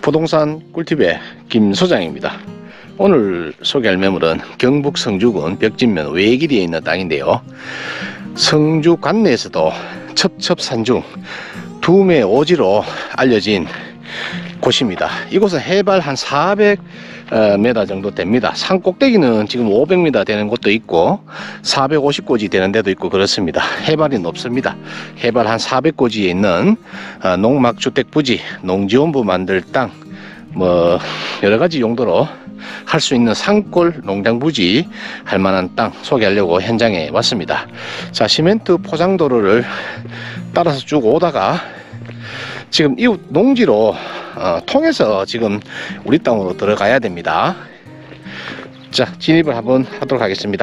부동산 꿀팁의 김 소장입니다. 오늘 소개할 매물은 경북 성주군 벽진면 외길이에 있는 땅인데요. 성주 관내에서도 첩첩산중 두메 오지로 알려진 곳입니다. 이곳은 해발 한 400m 정도 됩니다. 산 꼭대기는 지금 500m 되는 곳도 있고 450고지 되는 데도 있고 그렇습니다. 해발이 높습니다. 해발 한 400고지에 있는 농막주택 부지, 농지원부 만들 땅, 뭐 여러가지 용도로 할 수 있는 산골 농장 부지 할 만한 땅 소개하려고 현장에 왔습니다. 자, 시멘트 포장도로를 따라서 쭉 오다가 지금 이웃 농지로 통해서 지금 우리 땅으로 들어가야 됩니다. 자, 진입을 한번 하도록 하겠습니다.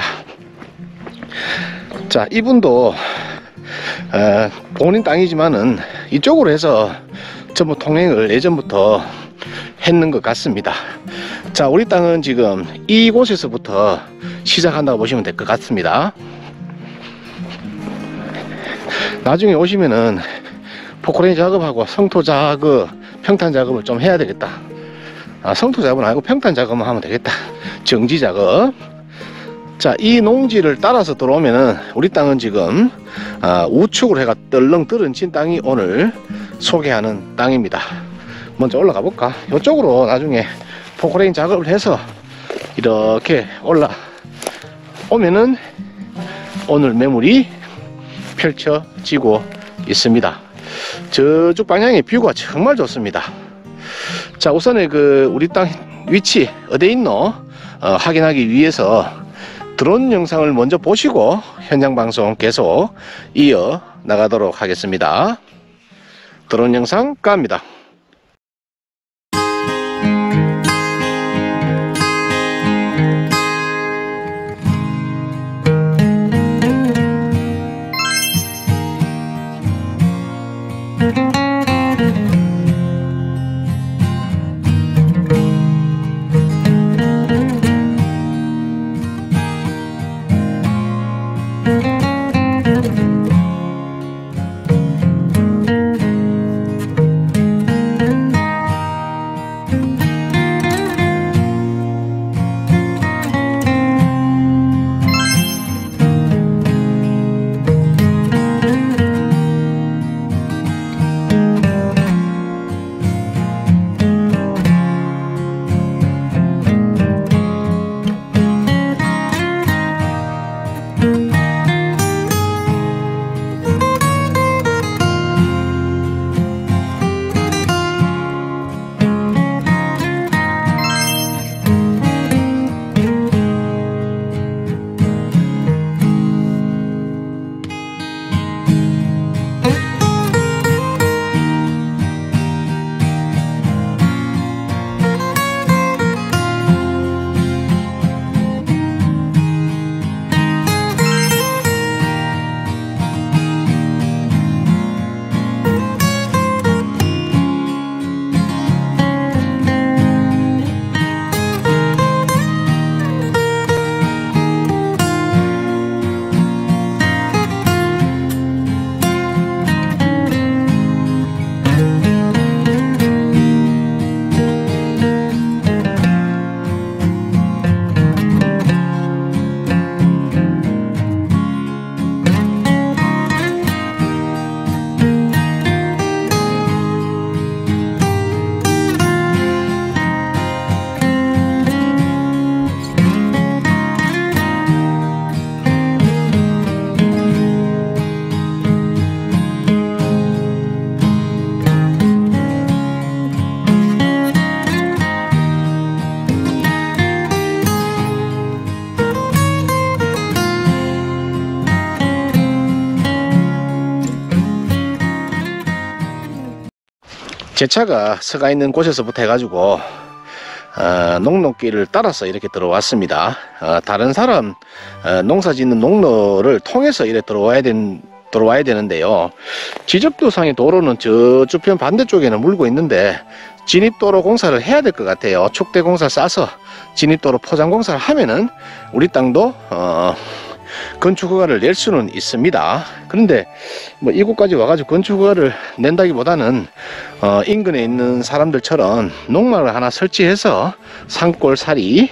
자, 이분도 본인 땅이지만은 이쪽으로 해서 전부 통행을 예전부터 했는 것 같습니다. 자, 우리 땅은 지금 이곳에서부터 시작한다고 보시면 될 것 같습니다. 나중에 오시면은 포크레인 작업하고 성토 작업, 평탄 작업을 좀 해야 되겠다. 성토 작업은 아니고 평탄 작업만 하면 되겠다. 정지 작업. 자, 이 농지를 따라서 들어오면은 우리 땅은 지금 우측으로 해가 떨렁 떨어진 땅이 오늘 소개하는 땅입니다. 먼저 올라가 볼까? 이쪽으로 나중에 포크레인 작업을 해서 이렇게 올라오면은 오늘 매물이 펼쳐지고 있습니다. 저쪽 방향의 뷰가 정말 좋습니다. 자, 우선에 우리 땅 위치 어디에 있노 확인하기 위해서 드론 영상을 먼저 보시고 현장 방송 계속 이어 나가도록 하겠습니다. 드론 영상 갑니다. 제 차가 서가 있는 곳에서부터 해가지고 농로길을 따라서 이렇게 들어왔습니다. 다른 사람 농사 짓는 농로를 통해서 이렇게 들어와야 되는데요. 지적도상의 도로는 저쪽 반대쪽에는 물고 있는데 진입도로 공사를 해야 될 것 같아요. 촉대 공사 싸서 진입도로 포장 공사를 하면은 우리 땅도 건축 허가를 낼 수는 있습니다. 그런데 뭐 이곳까지 와가지고 건축 허가를 낸다기보다는 인근에 있는 사람들처럼 농막을 하나 설치해서 산골살이,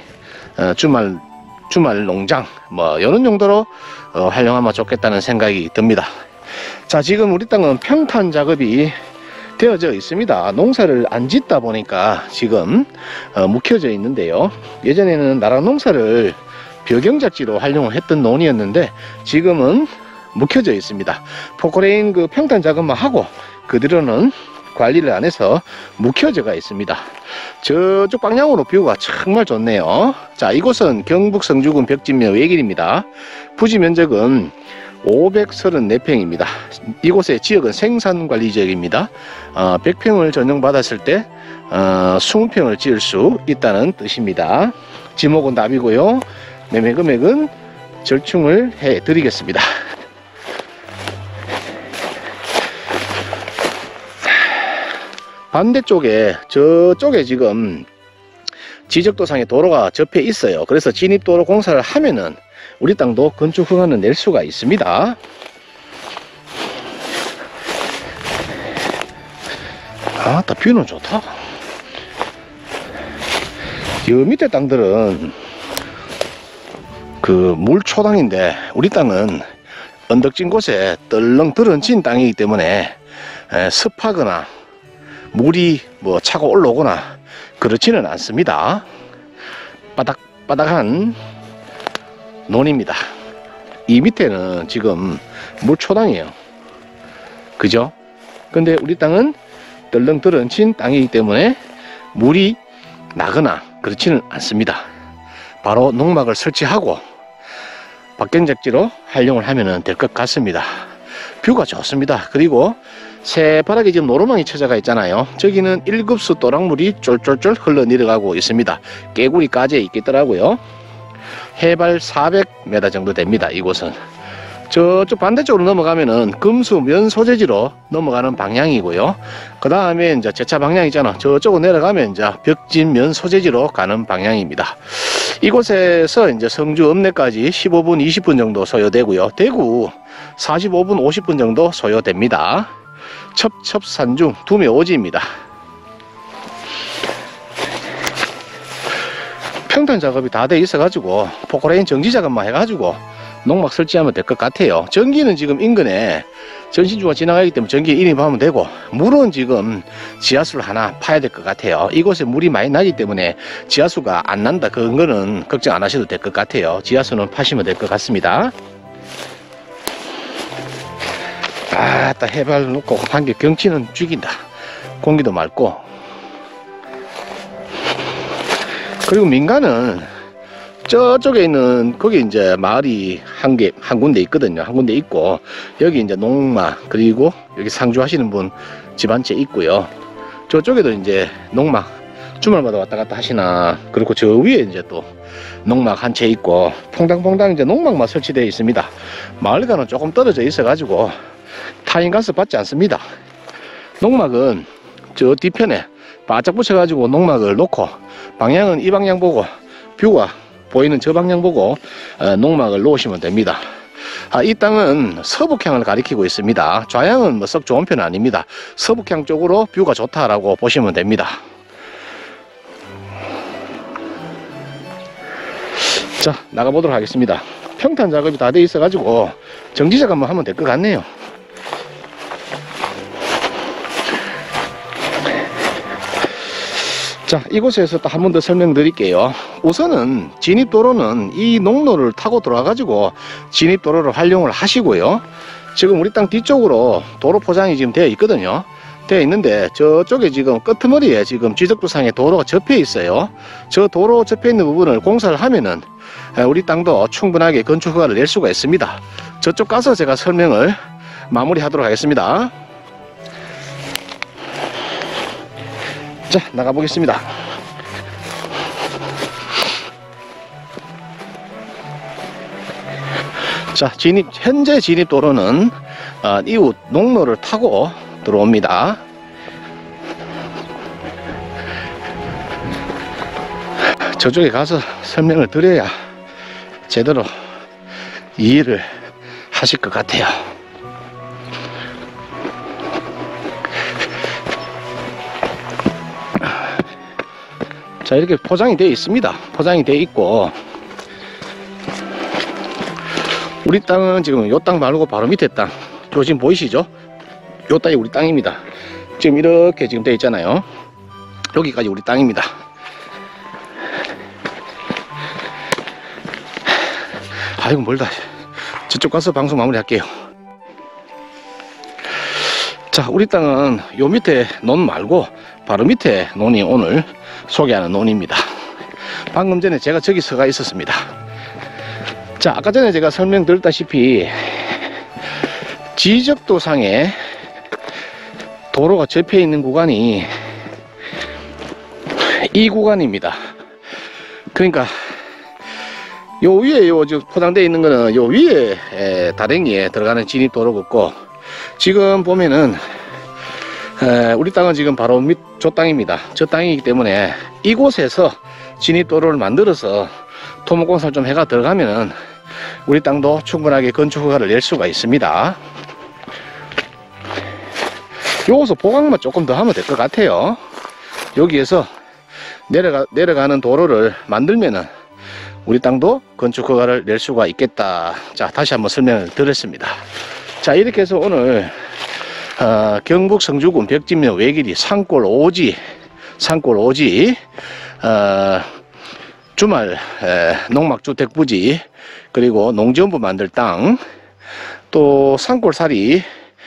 주말 농장 뭐 이런 용도로 활용하면 좋겠다는 생각이 듭니다. 자, 지금 우리 땅은 평탄 작업이 되어져 있습니다. 농사를 안 짓다 보니까 지금 묵혀져 있는데요. 예전에는 나라 농사를 벼경작지로 활용을 했던 논이었는데 지금은 묵혀져 있습니다. 포크레인 그 평탄 작업만 하고 그대로는 관리를 안 해서 묵혀져가 있습니다. 저쪽 방향으로 뷰가 정말 좋네요. 자, 이곳은 경북 성주군 벽진면 외길입니다. 부지 면적은 534평입니다. 이곳의 지역은 생산관리지역입니다. 100평을 전용받았을 때 20평을 지을 수 있다는 뜻입니다. 지목은 답이고요. 매매 금액은 절충을 해 드리겠습니다. 반대쪽에 저쪽에 지금 지적도상에 도로가 접해 있어요. 그래서 진입도로 공사를 하면은 우리 땅도 건축 허가는 낼 수가 있습니다. 아따, 뷰는 좋다. 이 밑에 땅들은 그 물초당인데 우리 땅은 언덕진 곳에 떨렁 들은진 땅이기 때문에 습하거나 물이 뭐 차고 올라오거나 그렇지는 않습니다. 바닥바닥한 논입니다. 이 밑에는 지금 물초당이에요. 그죠? 근데 우리 땅은 떨렁떨렁친 땅이기 때문에 물이 나거나 그렇지는 않습니다. 바로 농막을 설치하고 박경작지로 활용을 하면 될 것 같습니다. 뷰가 좋습니다. 그리고 새파랗게 지금 노루망이 쳐져가 있잖아요. 저기는 1급수 또랑물이 쫄쫄쫄 흘러 내려가고 있습니다. 깨구리까지 있겠더라고요. 해발 400m 정도 됩니다. 이곳은 저쪽 반대쪽으로 넘어가면은 금수 면 소재지로 넘어가는 방향이고요. 그 다음에 이제 제차 방향 있잖아. 저쪽으로 내려가면 이제 벽진 면 소재지로 가는 방향입니다. 이곳에서 이제 성주 읍내까지 15분 20분 정도 소요되고요. 대구 45분 50분 정도 소요됩니다. 첩첩산중 두메오지입니다. 평탄 작업이 다 돼 있어 가지고 포크레인 정지 작업만 해 가지고 농막 설치하면 될 것 같아요. 전기는 지금 인근에 전신주가 지나가기 때문에 전기에 인입하면 되고, 물은 지금 지하수를 하나 파야 될 것 같아요. 이곳에 물이 많이 나기 때문에 지하수가 안 난다, 그런 거는 걱정 안 하셔도 될 것 같아요. 지하수는 파시면 될 것 같습니다. 아따, 해발 놓고 한개 경치는 죽인다. 공기도 맑고. 그리고 민가는 저쪽에 있는, 거기 이제 마을이 한 군데 있거든요. 한 군데 있고, 여기 이제 농막, 그리고 여기 상주하시는 분 집 한 채 있고요. 저쪽에도 이제 농막 주말마다 왔다 갔다 하시나. 그리고 저 위에 이제 또 농막 한 채 있고, 퐁당퐁당 이제 농막만 설치되어 있습니다. 마을과는 조금 떨어져 있어 가지고 타인가스 받지 않습니다. 농막은 저 뒤편에 바짝 붙여 가지고 농막을 놓고, 방향은 이 방향 보고, 뷰가 보이는 저 방향 보고 농막을 놓으시면 됩니다. 이 땅은 서북향을 가리키고 있습니다. 좌향은 뭐 썩 좋은 편은 아닙니다. 서북향 쪽으로 뷰가 좋다라고 보시면 됩니다. 자, 나가보도록 하겠습니다. 평탄 작업이 다 돼 있어 가지고 정지 작업만 하면 될 것 같네요. 자, 이곳에서 또 한 번 더 설명드릴게요. 우선은 진입도로는 이 농로를 타고 들어와 가지고 진입도로를 활용을 하시고요. 지금 우리 땅 뒤쪽으로 도로 포장이 지금 되어 있거든요. 되어 있는데 저쪽에 지금 끄트머리에 지금 지적도상에 도로가 접해 있어요. 저 도로 접해 있는 부분을 공사를 하면은 우리 땅도 충분하게 건축 허가를 낼 수가 있습니다. 저쪽 가서 제가 설명을 마무리하도록 하겠습니다. 자, 나가보겠습니다. 자, 현재 진입도로는 이웃 농로를 타고 들어옵니다. 저쪽에 가서 설명을 드려야 제대로 이해를 하실 것 같아요. 자, 이렇게 포장이 되어 있습니다. 포장이 되어 있고, 우리 땅은 지금 요 땅 말고 바로 밑에 땅, 저 지금 보이시죠? 요 땅이 우리 땅입니다. 지금 이렇게 지금 되어 있잖아요. 여기까지 우리 땅입니다. 아이고 멀다. 저쪽 가서 방송 마무리 할게요. 자, 우리 땅은 요 밑에 논 말고 바로 밑에 논이 오늘 소개하는 논입니다. 방금 전에 제가 저기 서가 있었습니다. 자, 아까 전에 제가 설명드렸다시피 지적도상에 도로가 접해 있는 구간이 이 구간입니다. 그러니까 요 위에 요 포장되어 있는 거는 요 위에 다랭이에 들어가는 진입도로였고, 지금 보면은 우리 땅은 지금 바로 밑 저 땅입니다. 저 땅이기 때문에 이곳에서 진입도로를 만들어서 토목공사를 좀 해가 들어가면은 우리 땅도 충분하게 건축 허가를 낼 수가 있습니다. 요거서 보강만 조금 더 하면 될 것 같아요. 여기에서 내려가는 도로를 만들면은 우리 땅도 건축 허가를 낼 수가 있겠다. 자, 다시 한번 설명을 드렸습니다. 자, 이렇게 해서 오늘 경북 성주군 벽진면 외길이 산골 오지 주말 농막주택 부지, 그리고 농지원부 만들 땅, 또 산골살이는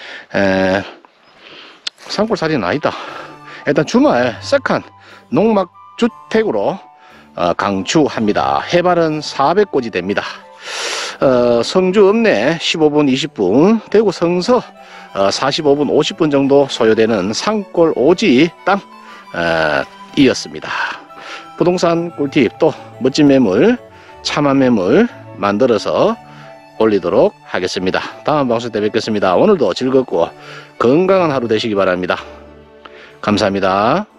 아니다. 일단 주말 세칸 농막주택으로 강추합니다. 해발은 400고지 됩니다. 성주 읍내 15분 20분, 대구 성서 45분 50분 정도 소요되는 산골 오지 땅 이었습니다. 부동산 꿀팁, 또 멋진 매물, 참한 매물 만들어서 올리도록 하겠습니다. 다음 방송 때 뵙겠습니다. 오늘도 즐겁고 건강한 하루 되시기 바랍니다. 감사합니다.